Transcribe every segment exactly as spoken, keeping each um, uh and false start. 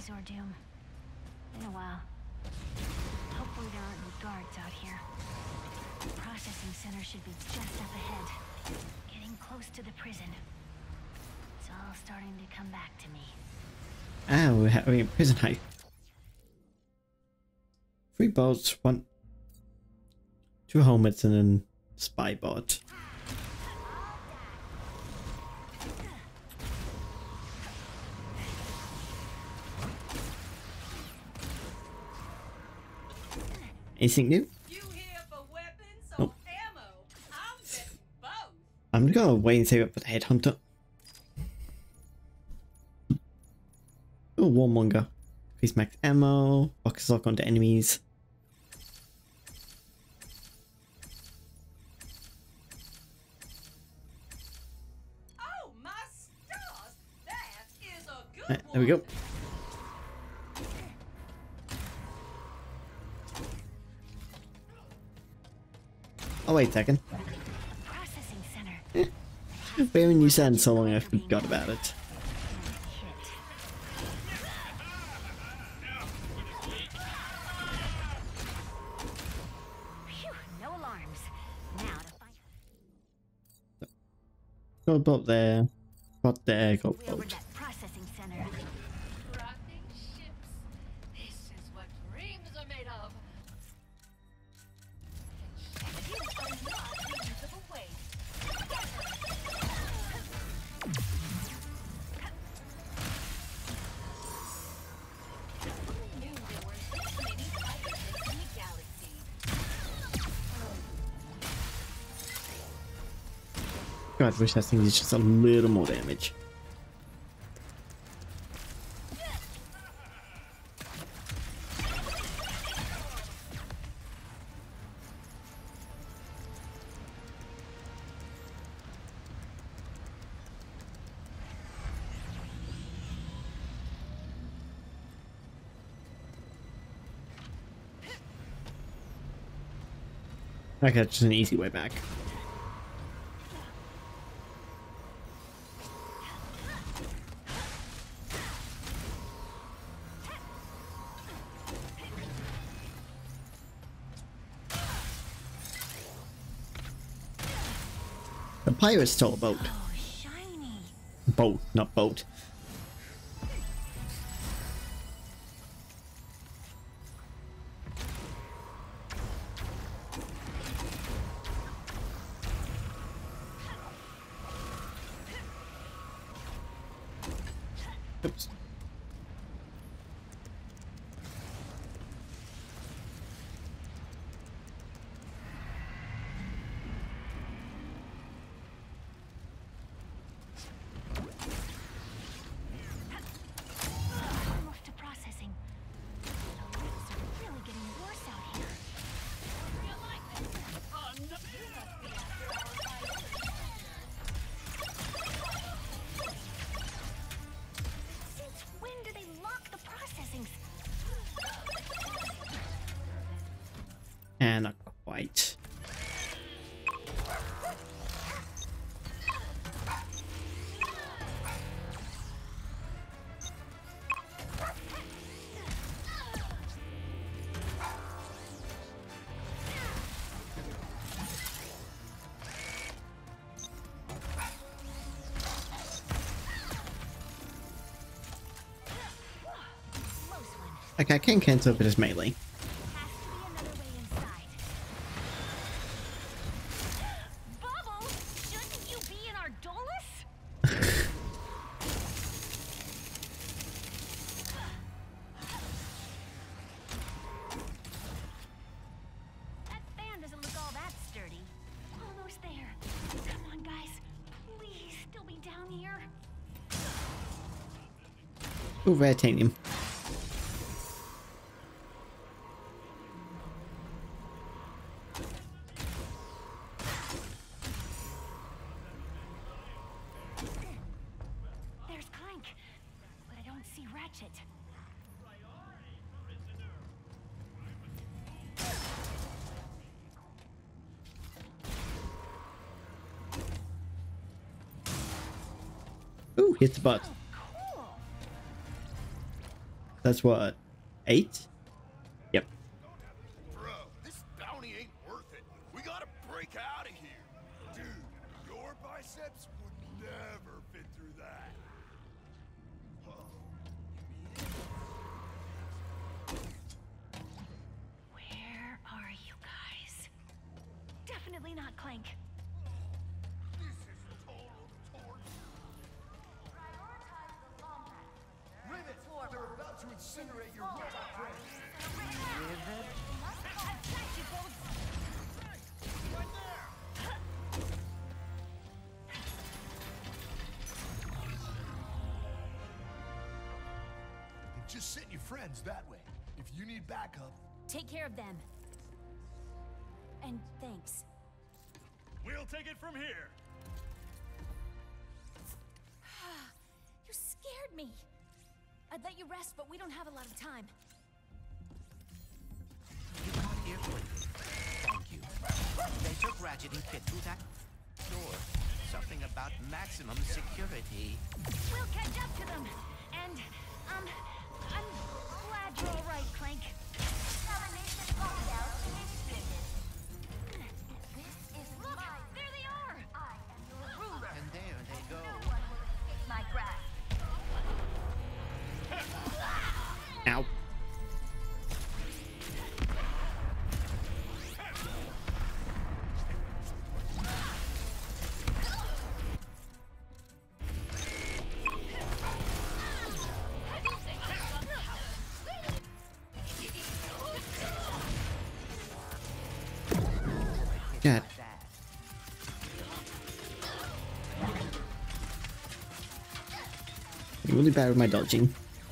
Zordoom. Been a while. Hopefully there aren't any guards out here. The processing center should be just up ahead. Getting close to the prison. It's all starting to come back to me. Ah, we're having a prison heist. Three bots, one, two helmets, and then spy bot. Anything new? You here for weapons or Nope. ammo? I'll bet both. I'm gonna wait and save it for the headhunter. Oh, warmonger. Increase max ammo. Box lock onto enemies. Oh my stars! That is a good Right, there we go. Oh, wait a second. Processing center. When you said so long, I forgot about it. Phew, no alarms. Now to find Go bot there. Bot there, go way over bot. that processing center. rotting ships. This is what dreams are made of. You are not reusable waste. Who knew there were this many pirate ships in the galaxy? God, wish that thing did just a little more damage. Okay, just an easy way back. The pirate stole a boat. Oh, shiny. Boat, not boat. Oops. Almost to processing. The risks are really getting worse out here. You like this? Oh, no. You must be after our priority. Since when do they lock the processing? And not quite. Close one. Okay, I can cancel if it is melee. Has to be another way inside. Bubble, shouldn't you be in our Dolus? That fan doesn't look all that sturdy. Almost there. Come on, guys. Please, still be down here. Oh, Ratanium. There's Clank, but I don't see Ratchet. Ooh, hit the butt. Cool. That's what, eight? Yep. Bro, this bounty ain't worth it. We gotta break out of here. Dude, your biceps would never fit through that. Where are you guys? Definitely not Clank. This is total torture. Rivet, they're about to incinerate your robot brain. Right there. And just send your friends that way. If you need backup, Take care of them. And thanks. We'll take it from here. You scared me. I'd let you rest, but we don't have a lot of time. You got here quickly. Thank you. They took Ratchet and Kit through that door. Something about maximum security. We'll catch up to them. And, um, I'm glad you're all right, Clank. Look, there they are. And there they go. Ow. God. That. You're really bad with my dodging.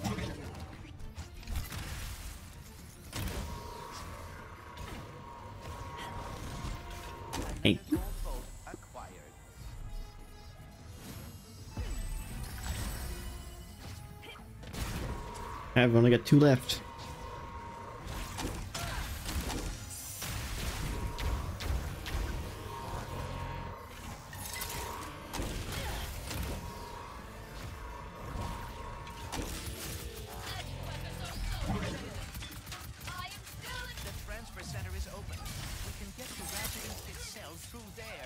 Hey. Gold boat acquired. I've only got two left. The transfer center is open. We can get to Ratchet and Kit cells through there.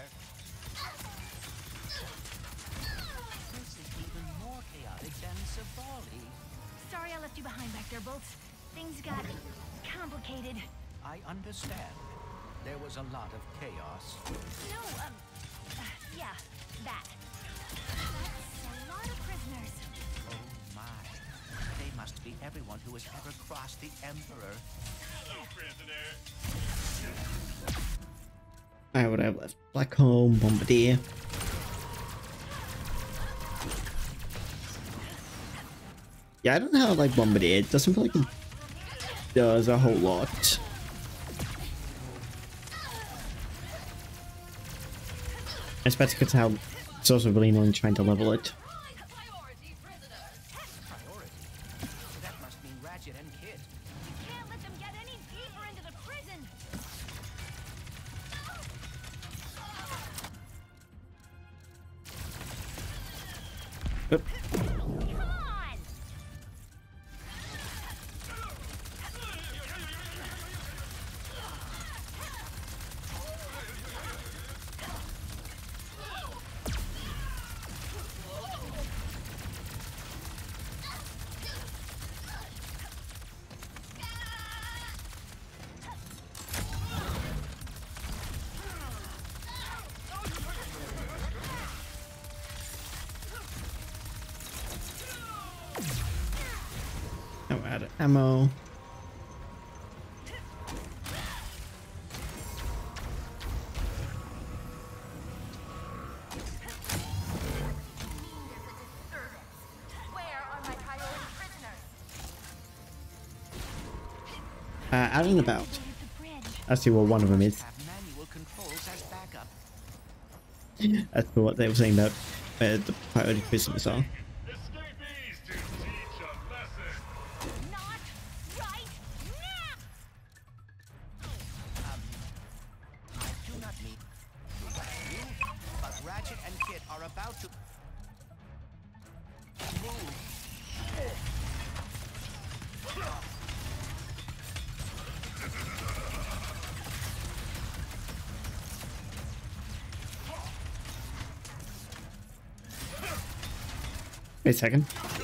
This is even more chaotic than Savali. Sorry I left you behind back there, Bolts. Things got complicated. I understand. There was a lot of chaos. No, um, uh, yeah, that. That's a lot of prisoners. Oh my. They must be everyone who has ever crossed the Emperor. I would have left Black Home, Bombardier. Yeah, I don't know how I like Bombardier. It doesn't feel like it does a whole lot. Especially because how it's also really annoying trying to level it. Priority prisoners. Priority. That must mean Ratchet and Kit. Can't let them get any deeper into the prison. Oop. Come on! Now we're out of ammo. Where are my priority prisoners? Uh, out and about. At the bridge. I see what one of them is. Have manual controls as backup. That's for what they were saying about uh, the priority prisoners are. Escapees to teach a lesson. Not right now! Um, I do not mean to rush you, but Ratchet and Kit are about to move. Wait a second.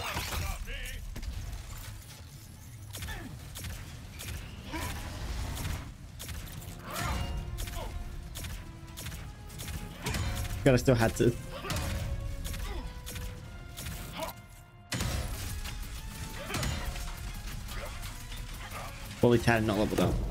God, I still had to. Fully Tad not leveled up.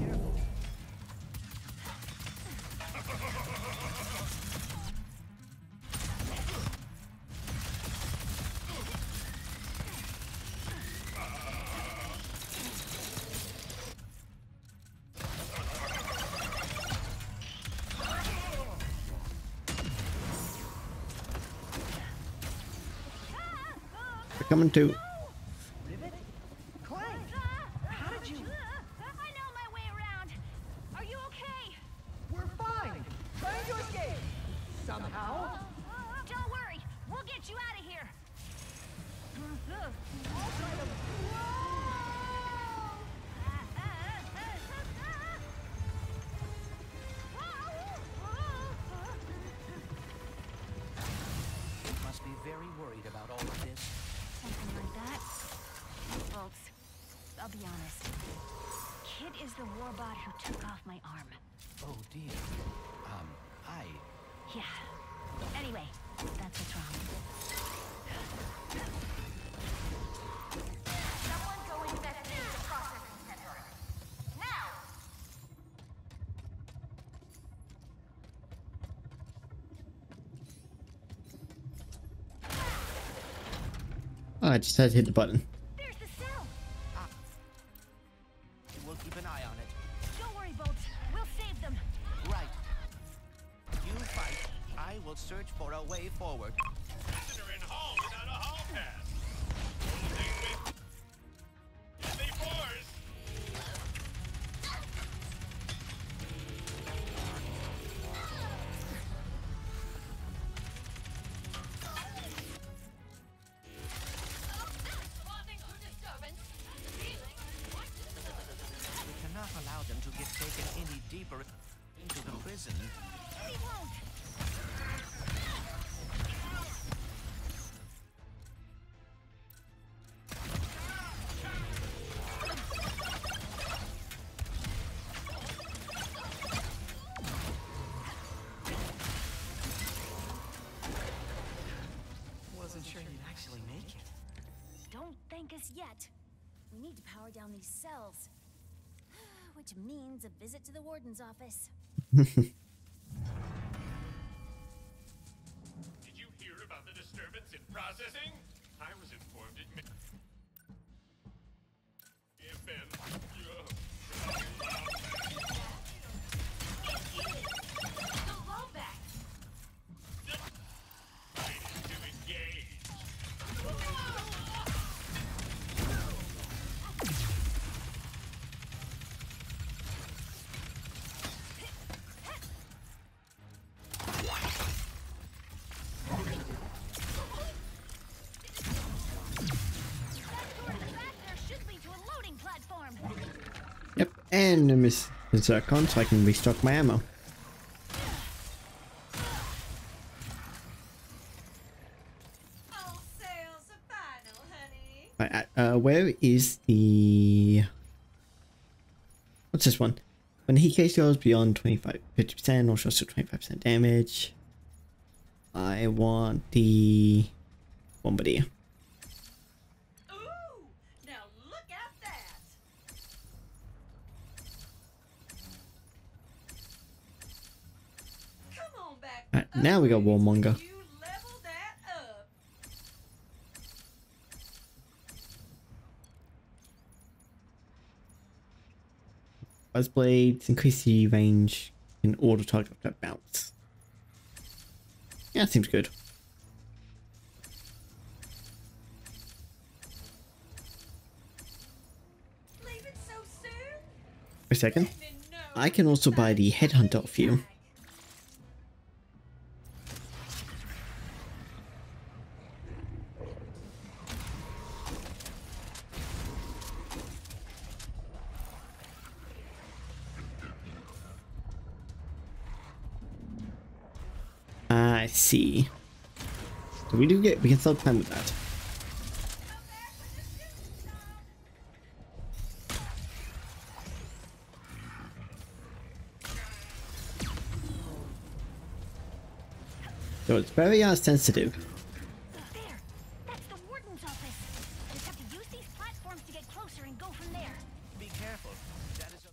They're coming too. Rivet? Clank! How did you... I know my way around. Are you okay? We're fine! Trying to escape! Somehow? Don't worry. We'll get you out of here. Must be very worried about all of this. Something like that. Folks, I'll be honest. Kid is the warbot who took off my arm. Oh dear. Um, I... Yeah. Anyway, that's what's wrong. Someone go investigate the processing center. Now! Oh, I just had to hit the button. There's the cell. We'll keep an eye on it. Don't worry, Bolts. We'll save them. Right. You fight. I will search for a way forward. Prisoner in hall without a hall pass. Deadly force. We cannot allow them to get taken any deeper into the prison. We won't. Wasn't sure you'd actually make it. Don't thank us yet. We need to power down these cells. Which means a visit to the warden's office. Did you hear about the disturbance in processing? I was informed it may have been. The blowback! Fight is to engage. Yep, and I miss the Zircon so I can restock my ammo. All sales are final, honey. Right, uh, where is the... What's this one? When the heat case goes beyond twenty-five, fifty percent, or shows to twenty-five percent damage. I want the Bombardier. Ooh! Now look at that! Come on back. Right, now we got Warmonger. You level that up. Buzz blades increase the range in order target after bounce. Yeah, seems good. Leave it so soon? For a second. Let me know. I can also buy the Headhunter off you. I see. So we do get, we can still climb with that. So it's very uh, sensitive. There! That's the warden's office. Just have to use these platforms to get closer and go from there. Be careful. That is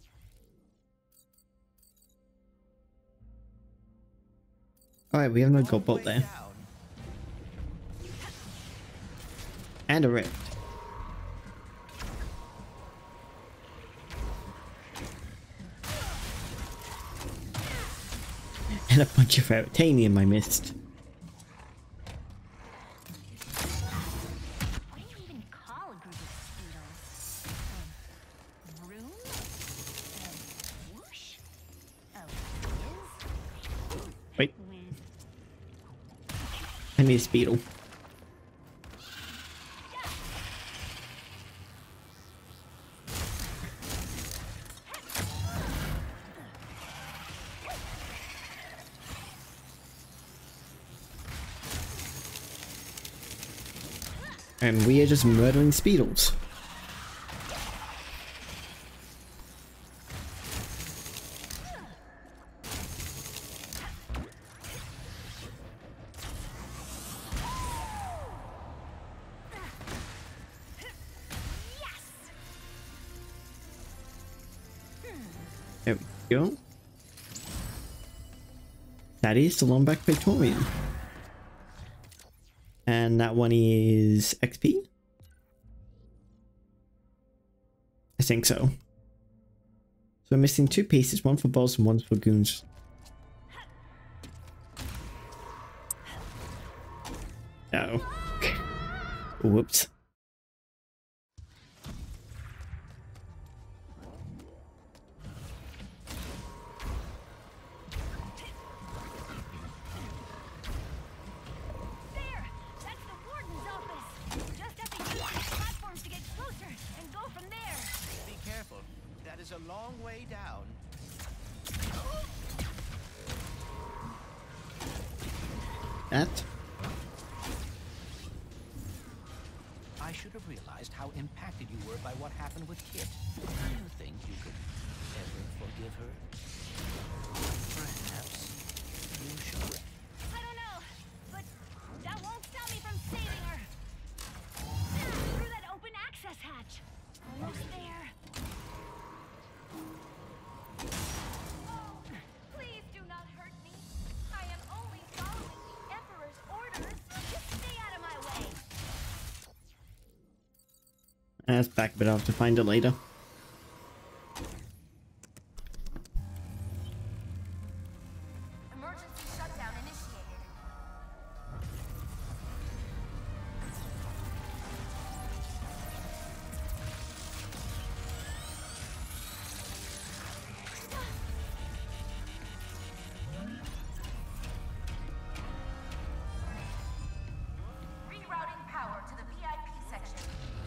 a Alright, we have no long gold bolt way there. down. And a rift. And a bunch of Veritanium I missed. What do you even call a group of Speedles? A room? A whoosh? A whiz? Wait, Whiz. I need a Speedle. And we are just murdering Speedles. There we go. That is the Lombac Victorian. And that one is X P? I think so. So I'm missing two pieces, one for balls and one for goons. No. Whoops. There! That's the warden's office. Just have to use these platforms to get closer and go from there. Be careful. That is a long way down. That? I should have realized how impacted you were by what happened with Kit. Do you think you could ever forgive her? Perhaps you should. I don't know, but that won't stop me from saving her. Through that open access hatch. Almost there. Please do not hurt me. I am only following the Emperor's orders. Just stay out of my way. That's back, but I'll have to find it later. Emergency shutdown initiated. Rerouting power to the V I P section.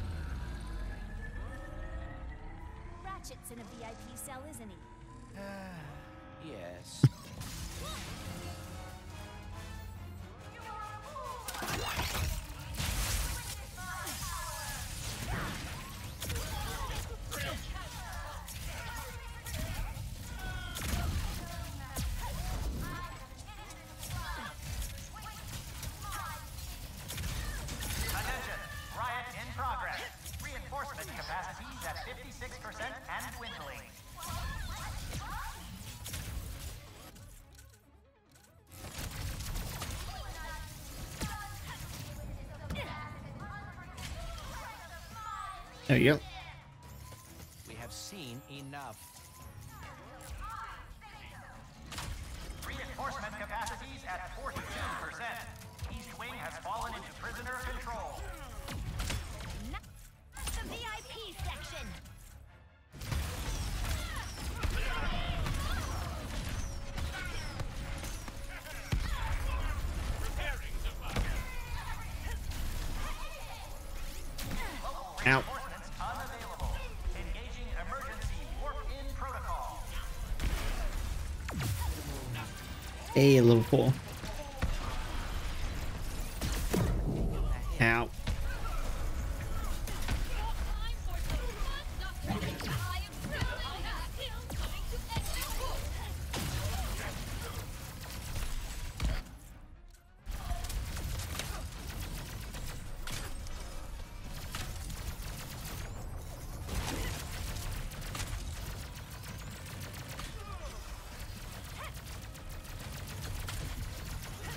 Ratchet's in a V I P cell, isn't he? Yes. Attention! Riot in progress. Reinforcement capacities at fifty-six percent and dwindling. There you go. We have seen enough. Reinforcement capacities at forty-two percent. East Wing has fallen into prisoner control. Not the V I P section. Ow. Reinforcements unavailable. Engaging emergency warp-in protocol. A level four. Ow.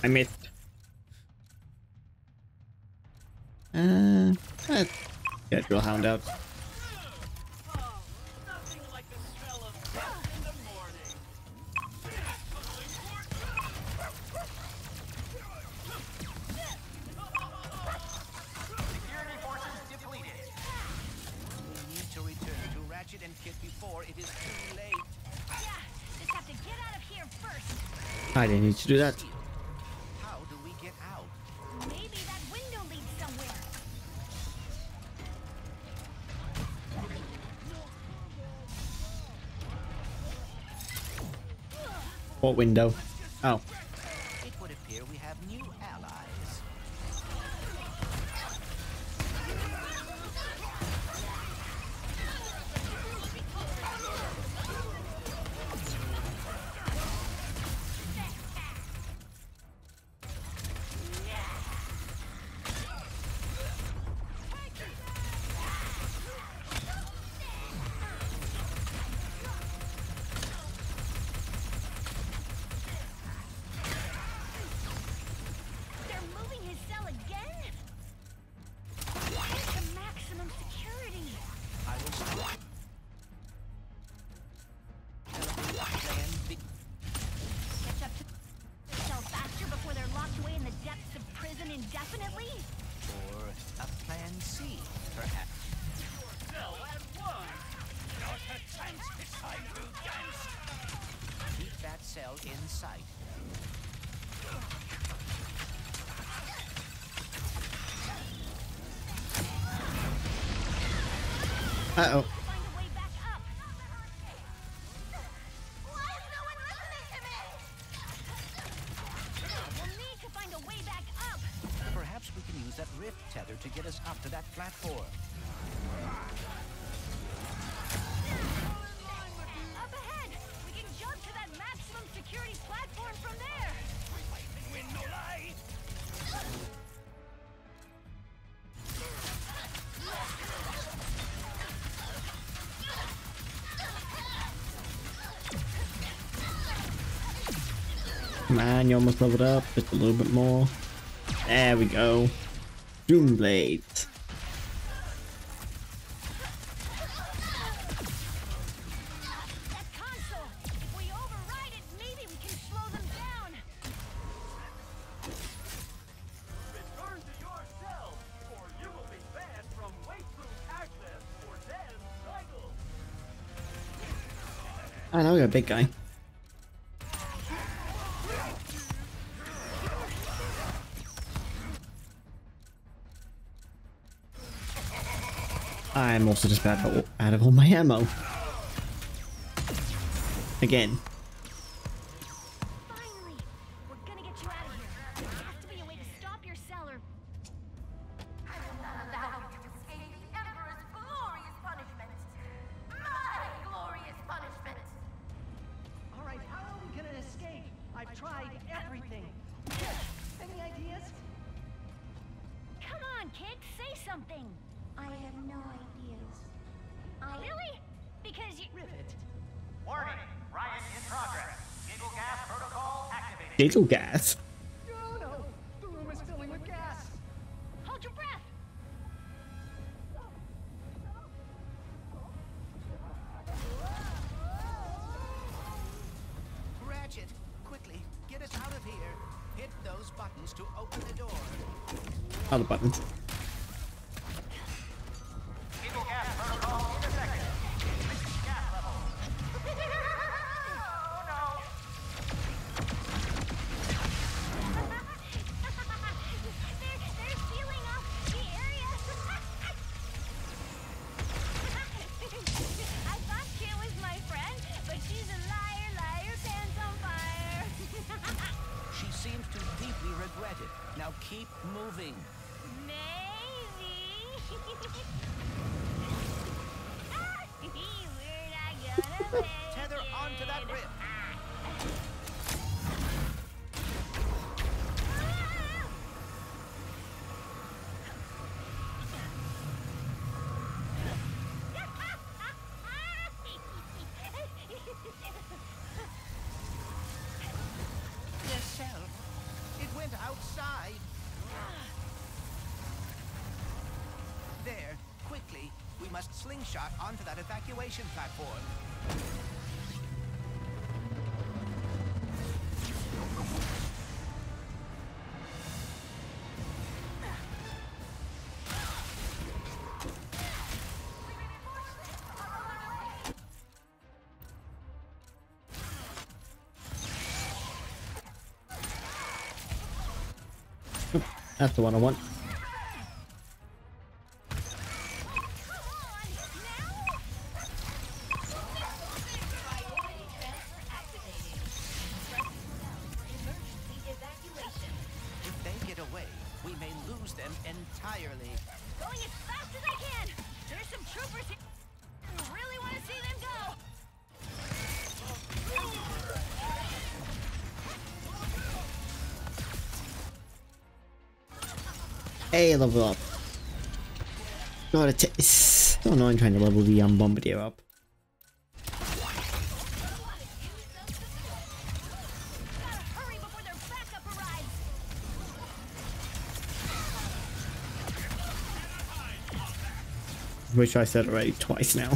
I missed. Uh, let's get Drill Hound out. Nothing like the smell of death in the morning. Security forces depleted. We need to return to Ratchet and Kit before it is too late. Yeah, just have to get out of here first. I didn't need to do that. How do we get out? Maybe that window leads somewhere. What window? Oh. It would appear we have new allies. They're moving his cell again? Where's the maximum security? I will stop. Plan B. Catch up to their cell faster before they're locked away in the depths of prison indefinitely? Or a plan C, perhaps. Cell at one. Not a chance beside you, gangst! Keep that cell in sight. Uh oh. Find a way back up. Why is no one listening to me? We'll need to find a way back up. Perhaps we can use that rift tether to get us up to that platform. Up ahead! We can jump to that maximum security platform from there! Come on, you almost leveled up. Just a little bit more. There we go. Doom Blades. That console! If we override it, maybe we can slow them down! Return to your cell, or you will be banned from wait-through access for dead cycles. I know you're a big guy. I'm also just about out- out of all my ammo. Again. Finally! We're gonna get you out of here. There has to be a way to stop your cell or... I will not allow you to escape the Emperor's glorious punishment. My glorious punishment. All right, how are we gonna escape? I've tried everything. Kit, any ideas? Come on, kid, say something! I have no ideas. I Really? Because you... Rivet. Warning, riot in progress. Giggle gas protocol activated. Diesel gas. Oh no! The room is filling with gas! Hold your breath! Ratchet, quickly, get us out of here. Hit those buttons to open the door. Other buttons. Giggle gas protocol intersected. Increasing gas level. Oh no. they're, they're sealing off the area! I thought Kit was my friend, but she's a liar, liar, pants on fire! She seems to deeply regret it. Now keep moving. Maybe. We're not gonna make Tether onto that it. rift. The cell. It will slingshot onto that evacuation platform. That's the one I want. If they get away, we may lose them entirely. Going as fast as I can. There's some troopers here. I really want to see them go. Hey, level up. God, it's, it's so annoying trying to level the um, Bombardier up. Gotta hurry before their backup arrives. Which I said already twice now.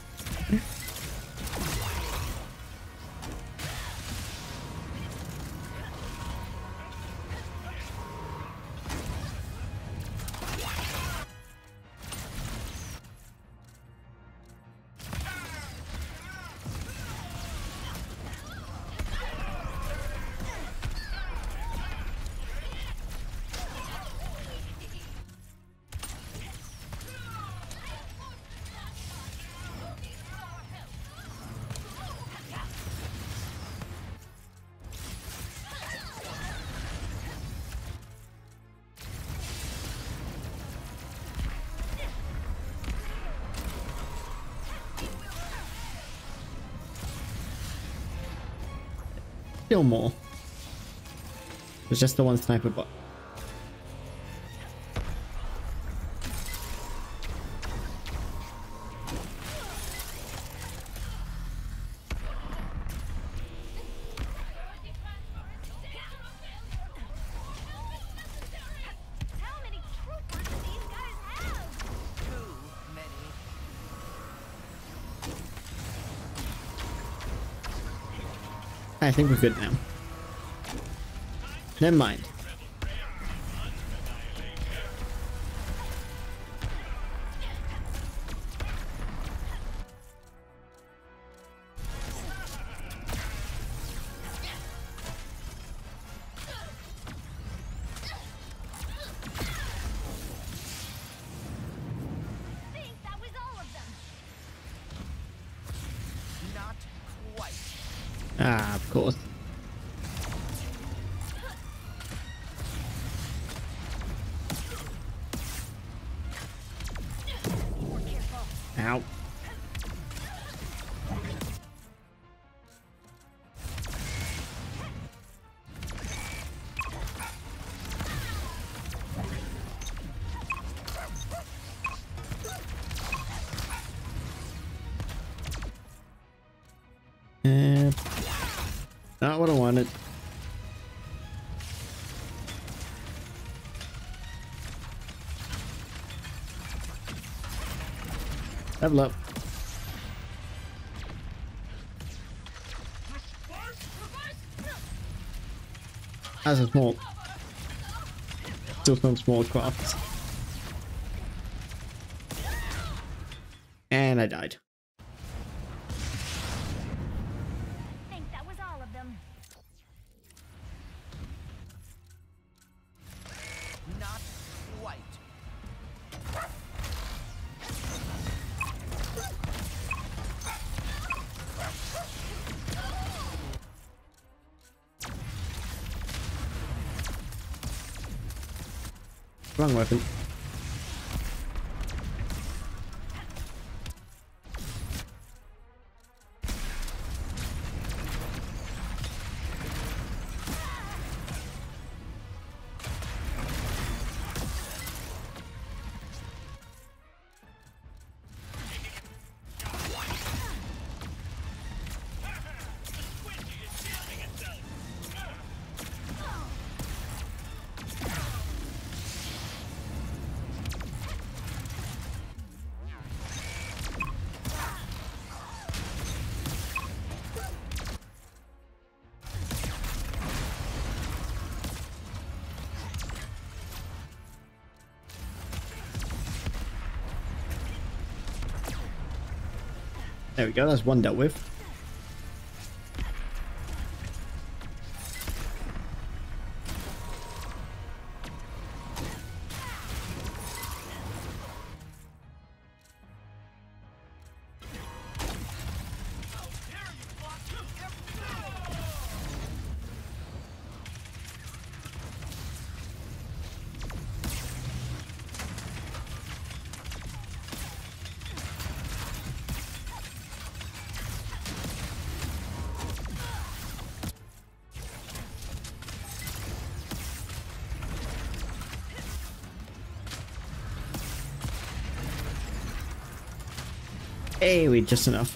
Still more. There's just the one sniper bot. How many troopers do these guys have? Too many. I think we're good now. Never mind. I think that was all of them. Not quite. Ah, of course. More careful. Ow. Uh, not what I wanted. Level up. As a small, still some small crafts. And I died. I think that was all of them. Not quite. Wrong weapon. There we go, that's one dealt with. Hey, wait, just enough.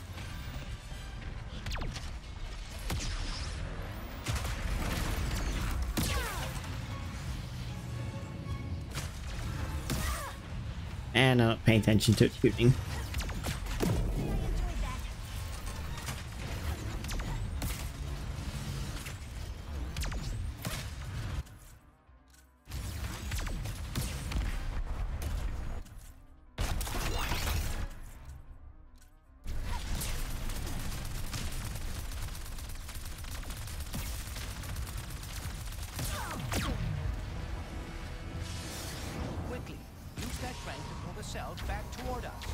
And I'm not paying attention to it shooting. Quickly, use that crank to pull the cells back toward us.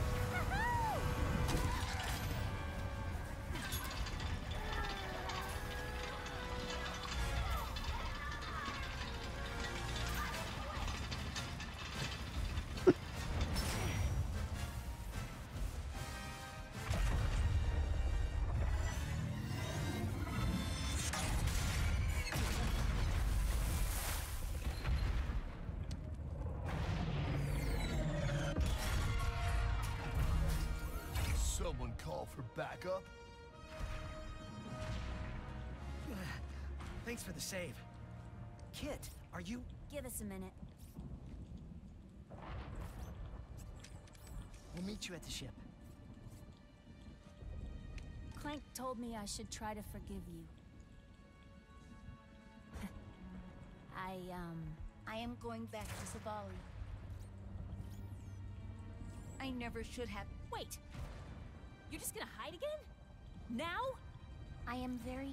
Someone call for backup? Thanks for the save. Kit, are you... Give us a minute. We'll meet you at the ship. Clank told me I should try to forgive you. I, um... I am going back to Savali. I never should have... Wait! You're just gonna hide again? Now? I am very...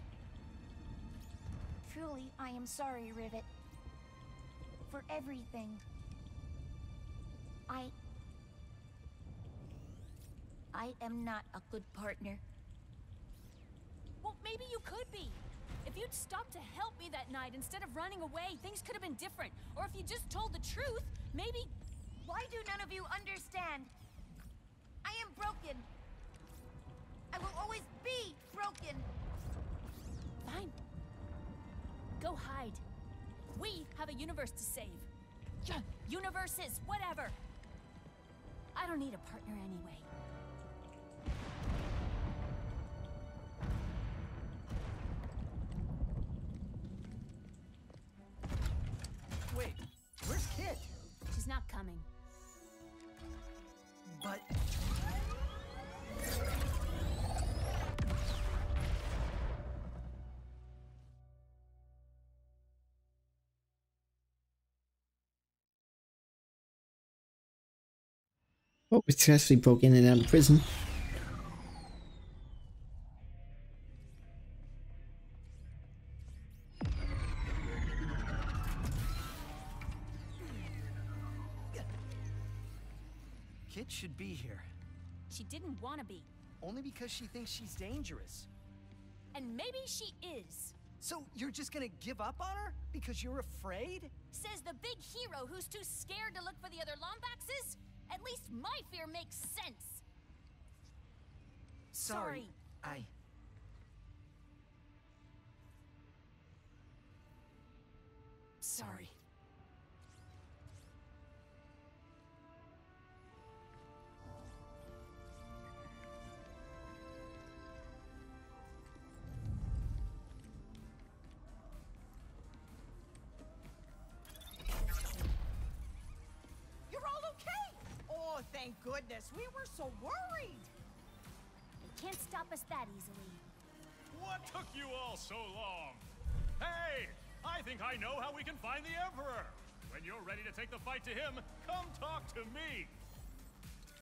Truly, I am sorry, Rivet. For everything. I... I am not a good partner. Well, maybe you could be. If you'd stopped to help me that night instead of running away, things could have been different. Or if you just told the truth, maybe... Why do none of you understand? I am broken. I will always be broken. Fine. Go hide. We have a universe to save. Yeah, universes, whatever. I don't need a partner anyway. Wait, where's Kit? She's not coming. But... Oh, we successfully broke in and out of prison. Kit should be here. She didn't want to be. Only because she thinks she's dangerous. And maybe she is. So you're just gonna give up on her? Because you're afraid? Says the big hero who's too scared to look for the other Lombaxes? At least my fear makes sense. Sorry. I... Sorry. You're all okay! Oh, thank goodness. We were so worried. They can't stop us that easily. What took you all so long? Hey, I think I know how we can find the Emperor. When you're ready to take the fight to him, come talk to me.